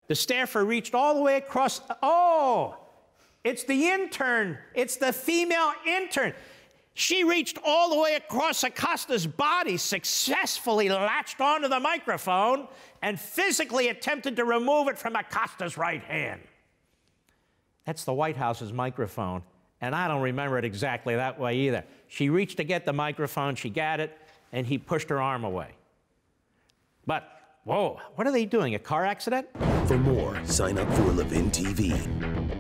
The staffer reached all the way across. Oh, it's the intern. It's the female intern. She reached all the way across Acosta's body, successfully latched onto the microphone, and physically attempted to remove it from Acosta's right hand. That's the White House's microphone, and I don't remember it exactly that way either. She reached to get the microphone, she got it, and he pushed her arm away. But, whoa, what are they doing, a car accident? For more, sign up for LevinTV.